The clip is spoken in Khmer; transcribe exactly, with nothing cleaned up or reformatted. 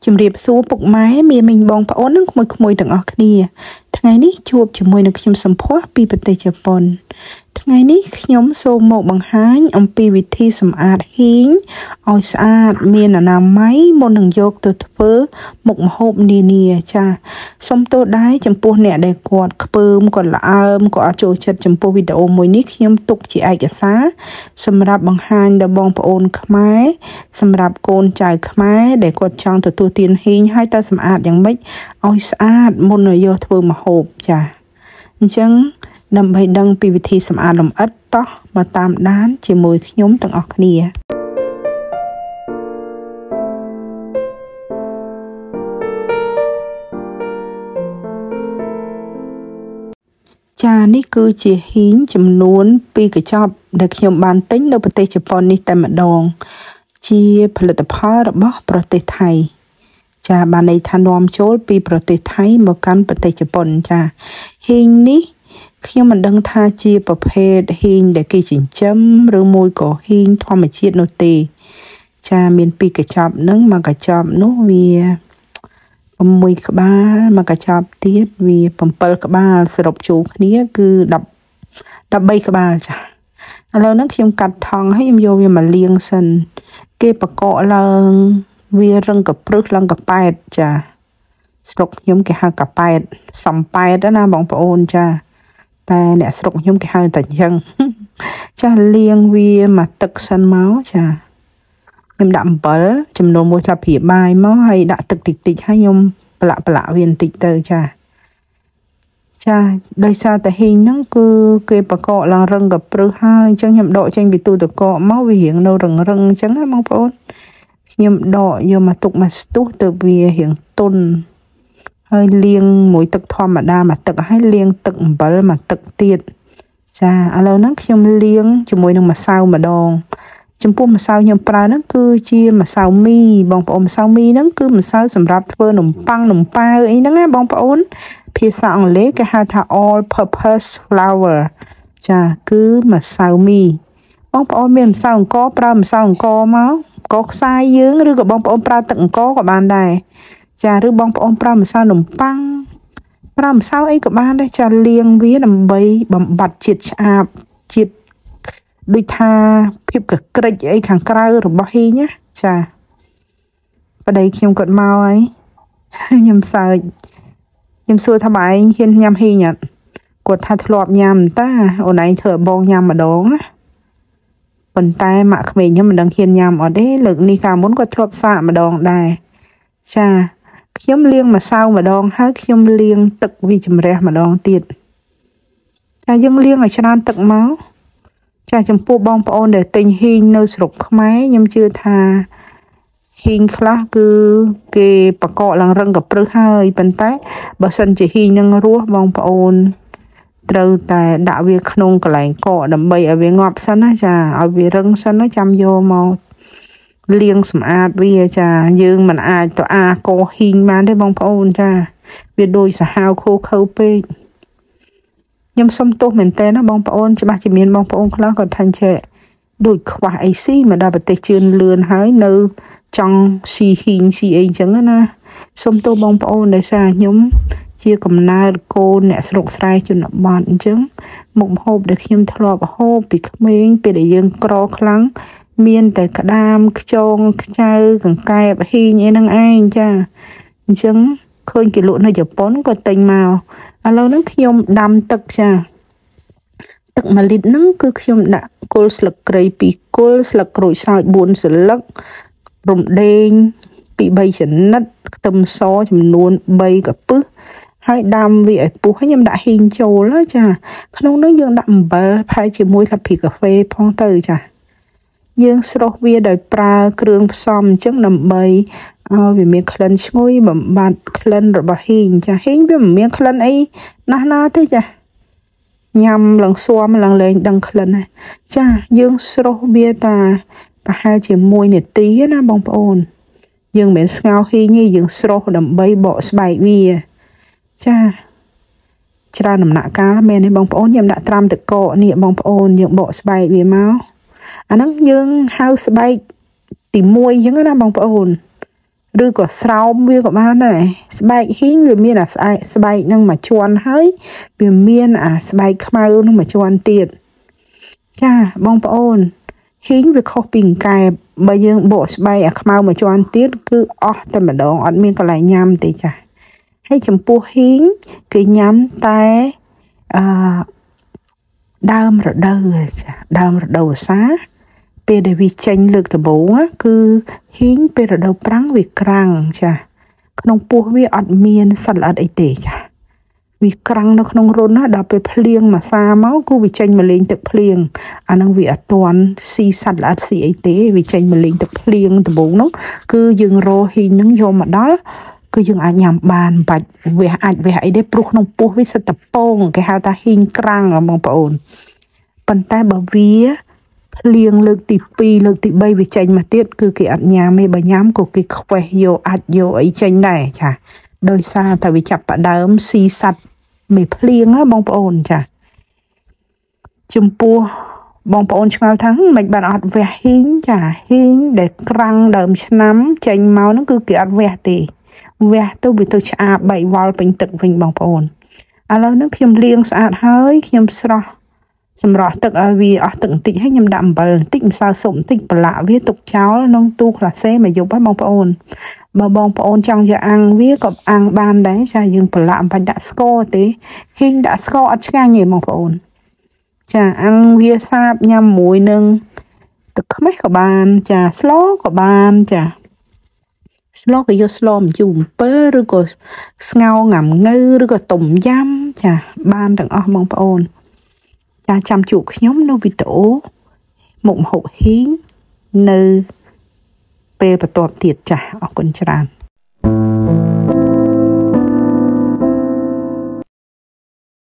ជំរាបសួរពុកម៉ែមីមីងបងប្អូននិងក្មួយៗទាំងអស់គ្នាថ្ងៃនេះជួបជាមួយនឹងខ្ញុំសំភ័សពីប្រទេសជប៉ុនថ្ងៃនេះខ្ញុំសូមមកបង្ហាញអំពីវិធីសម្អាតហ៊ីងឲ្យស្អាតមានអនាម័យមុននឹងយកទៅធ្វើមុខម្ហូបនានាចាសូមទោសដែរចំពោះអ្នកដែលគាត់ខ្ពើមគាត់ល្អើមគាត់អត់ចូលចិត្តចំពោះវីដេអូមួយនេះខ្ញុំទុកជាឯកសារសម្រាប់បង្ហាញដល់បងប្អូនខ្មែរសម្រាប់កូនចៅខ្មែរដែលគាត់ចង់ទទួលទានហ៊ីងហើយតើសម្អាតយ៉ាងម៉េចឲ្យស្អាតមុននឹងយកធ្វើម្ហូបចាអញ្ចឹងដើម្បីដឹងពីវិធីសម្អាតលម្អិតតោះមកតាមដានជាមួយខ្ញុំទាំងអស់គ្នាចានេះគឺជាហ៊ីងចំនួនពីរកញ្ចប់ដែលខ្ញុំបានទិញនៅប្រទេសជប៉ុននេះតែម្ដងជាផលិតផលរបស់ប្រទេសថៃចាបានន័យថានាំចូលពីប្រទេសថៃមកកាន់ប្រទេសជប៉ុនចាហ៊ីងនេះខ្ញុំមិនដឹងថាជាប្រភេទហ៊ីងដែលគេចិញ្ចឹមឬមួយក៏ហ៊ីងធម្មជាតិនោះទេចាមានពីរកញ្ចប់ហ្នឹងមួយកញ្ចប់នោះវា៦ក្បាលមួយកញ្ចប់ទៀតវា៧ក្បាលសរុបចូលគ្នាគឺដប់ដប់បីក្បាលចាឥឡូវហ្នឹងខ្ញុំកាត់ថង់ហើយខ្ញុំយកវាមកលាងសិនគេបកកឡើងវារឹងកព្រឹសឡើងកប៉ែតចាស្រុកខ្ញុំគេហៅកប៉ែតសំប៉ែតណាបងប្អូនចាតែអ្នកស្រុកខ្ញុំគេហៅតែអញ្ចឹងចាលាងវាមកទឹកសិនមកចាខ្ញុំដាក់អំបិលចំនួនមួយស្លាបព្រាបាយមកហើយដាក់ទឹកតិចតិចហើយខ្ញុំប្រឡាក់ប្រឡាក់វាបន្តិចទៅចាចាដោយសារតែហ៊ីងហ្នឹងគឺគេបកកឡើងរឹងកព្រឹសហើយអញ្ចឹងខ្ញុំដកចេញពីទូទឹកកកមកវារៀងនៅរឹងរឹងអញ្ចឹងណាបងប្អូនខ្ញុំដកយកមកទុកមកស្ទុះទៅវារៀងទន់ហើយលាងមួយទឹកធម្មតាមកទឹកហើយលាងទឹកអំបិលមកទឹកទៀតចាឥឡូវហ្នឹងខ្ញុំលាងជាមួយនឹងម្សៅម្ដងចំពោះម្សៅខ្ញុំប្រើហ្នឹងគឺជាម្សៅមីបងប្អូនម្សៅមីហ្នឹងគឺម្សៅសម្រាប់ធ្វើនំប៉័ងនំប៉ាវអីហ្នឹងណាបងប្អូនភាសាអង់គ្លេសគេហៅថា all purpose flour ចាគឺម្សៅមីបងប្អូនមានម្សៅអង្ករប្រើម្សៅអង្ករមកក៏ខ្សាយយើងឬក៏បងប្អូនប្រើទឹកអង្ករក៏បានដែរចាឬបងប្អូនប្រើម្សៅនំប៉័ងប្រើម្សៅអីក៏បានដែរចាលាងវាដើម្បីបំបត្តិជាតិឆ្អាបជាតិដូចថាភាពកក្រិចអីខាងក្រៅរបស់ហ៊ីងណាចាប្តីខ្ញុំគាត់មកហើយខ្ញុំសើចខ្ញុំសួរថាបងឯងហ៊ានញ៉ាំហ៊ីងអត់គាត់ថាធ្លាប់ញ៉ាំតាអូនឯងធ្វើឲ្យបងញ៉ាំម្ដងណាប៉ុន្តែម៉ាក់ក្មេងខ្ញុំមិនដឹងហ៊ានញ៉ាំអត់ទេលើកនេះកាលមុនគាត់ធ្លាប់សាកម្ដងដែរចាខ្ញុំលាងម្សៅម្ដងហើយខ្ញុំលាងទឹកវាជំរះម្ដងទៀតចាយើងលាងឲ្យច្រើនទឹកមកចាចំពោះបងប្អូនដែលទិញហ៊ីងនៅស្រុកខ្មែរខ្ញុំជឿថាហ៊ីងខ្លះគឺគេបកកឡើងរឹងកព្រឹសហើយប៉ុន្តែបើសិនជាហ៊ីងនឹងរស់បងប្អូនត្រូវតែដាក់វាក្នុងកន្លែងកកដើម្បីឲ្យវាងាប់សិនណាចាឲ្យវារឹងសិនណាចាំយកមកលាងសម្អាតវាចាយើងមិនអាចទៅអាកោហ៊ីងបានទេបងប្អូនចាវាដូចសាហាវខូខើពេកខ្ញុំសុំទោសមែនតើណាបងប្អូនច្បាស់ជាមានបងប្អូនខ្លះគាត់ថាចេះដូចខ្វះអីស៊ីមកដល់ប្រទេសជឿនលឿនហើយនៅចង់ស៊ីហ៊ីងស៊ីអីចឹងណាសុំទោសបងប្អូនដោយសារខ្ញុំជាកំណើតកូនអ្នកស្រុកស្រែជនបទអញ្ចឹងមុខម្ហូបដែលខ្ញុំធ្លាប់ហូបពីក្មេងពេលដែលយើងក្រខ្លាំងមានតែក្តាមខ្យងខ្ចៅកង្កែបហ៊ីងអីហ្នឹងឯងចាអញ្ចឹងឃើញគេលក់នៅជប៉ុនក៏ទិញមកឥឡូវហ្នឹងខ្ញុំដាំទឹកចាទឹកមួយលីត្រហ្នឹងគឺខ្ញុំដាក់គល់ស្លឹកគ្រៃពីរគល់ស្លឹកក្រូចសើចបួនសន្លឹករំដេងពីរបីចំណិតខ្ទឹមសចំនួនបីកាពឹសហើយដាំវាឲ្យពុះហើយខ្ញុំដាក់ហ៊ីងចូលចាក្នុងនោះយើងដាក់អំបិលផែជាមួយស្លាបព្រាកាហ្វេផងទៅចាយើងស្រុះវាដោយប្រើគ្រឿងផ្សំអញ្ចឹងដើម្បីឲ្យវាមានក្លិនឈ្ងុយបំបត្តិក្លិនរបស់ហ៊ីងចាហ៊ីងវាមិនមានក្លិនអីណាស់ណាទេចាញ៉ាំឡើងស៊ាំឡើងលែងដឹងក្លិនហើយចាយើងស្រុះវាតាប្រហែលជាមួយនាទីណាបងប្អូនយើងមិនមែនស្ងោរហ៊ីងទេយើងស្រុះដើម្បីបកស្បែកវាចាច្រើនដំណាក់កាលមែនទេបងប្អូនខ្ញុំដាក់ត្រាំទឹកកកនេះបងប្អូនយើងបកស្បែកវាមកអាហ្នឹងយើងហៅស្បែកទីមួយអញ្ចឹងណាបងប្អូនឬក៏ស្រោមវាក៏បានដែរស្បែកហ៊ីងវាមានអាស្បែកស្បែកនឹងមួយជាន់ហើយវាមានអាស្បែកខ្មៅនឹងមួយជាន់ទៀតចាបងប្អូនហ៊ីងវាខុសពីកង្កែបបើយើងបកស្បែកអាខ្មៅមួយជាន់ទៀតគឺអស់តែម្ដងអត់មានកន្លែងញ៉ាំទេចាហើយចំពោះហ៊ីងគេញ៉ាំតែអឺដើមរដូវចាដើមរដូវវស្សាពេលដែលវាចេញលើកដំបូងគឺហ៊ីងពេលរដូវប្រាំងវាក្រាំងចាក្នុងពោះវាអត់មានសត្វល្អិតអីទេចាវាក្រាំងនៅក្នុងរន្ធណាដល់ពេលភ្លៀងមួយសាមកគឺវាចេញមកលេងទឹកភ្លៀងអានឹងវាអត់ទាន់ស៊ីសត្វល្អិតស៊ីអីទេវាចេញមកលេងទឹកភ្លៀងដំបូងនោះគឺយើងរកហ៊ីងនឹងយកមកដល់គឺយើងអាចញ៉ាំបានបាច់វាអាចវាអីទេព្រោះក្នុងពោះវាសិតតែពងគេហៅថាហ៊ីងក្រាំងបងប្អូនប៉ុន្តែបើវាភ្លៀងលើកទីពីរលើកទីបីវាចេញមកទៀតគឺគេអត់ញ៉ាំទេបើញ៉ាំក៏គេខ្វេះយកអាចយកអីចេញដែរចាដោយសារតែវាចាប់ផ្ដើមស៊ីសត្វមេភ្លៀងណាបងប្អូនចាចំពោះបងប្អូនឆ្ងល់ថាមិនបានអត់វះហ៊ីងចាហ៊ីងដែលក្រាំងដើមឆ្នាំចេញមកហ្នឹងគឺគេអត់វះទេវះទៅវាទៅឆ្អាបបែកវល់ពេញទឹកវិញបងប្អូនឥឡូវហ្នឹងខ្ញុំលាងស្អាតហើយខ្ញុំស្រោះសម្រស់ទឹកឲ្យវាអស់ទឹកបន្តិចហើយខ្ញុំដាក់អំបិលបន្តិចម្សៅស៊ុបបន្តិចប្រឡាក់វាទុកចោលក្នុងទូក្លាសេមួយយប់ហើយបងប្អូនបើបងប្អូនចង់យកអាំងវាក៏អាំងបានដែរចាយើងប្រឡាក់មិនបាច់ដាក់ស្ករទេហ៊ីងដាក់ស្ករអត់ឆ្ងាញ់ទេបងប្អូនចាអាំងវាសាបញ៉ាំមួយនឹងទឹកខ្មេះក៏បានចាស្លក៏បានចាស្លក៏យកស្លម្ជូរអំពិលឬក៏ស្ងោរងាំងៅឬក៏ต้มយ៉ាំចាបានទាំងអស់បងប្អូនចាចាំជួបខ្ញុំនៅវីដេអូមុខម្ហូបហ៊ីងនៅពេលបន្ទាប់ទៀតចាអរគុណច្រើន